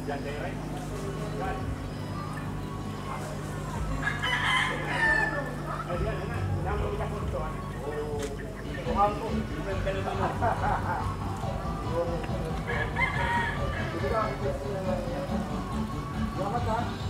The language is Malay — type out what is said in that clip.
Yan direct. Yan. Ay, yan, yan. Yan mo kita po ito. Oo. Tuhan ko. Tuhan ka naman. Selamat, Pak.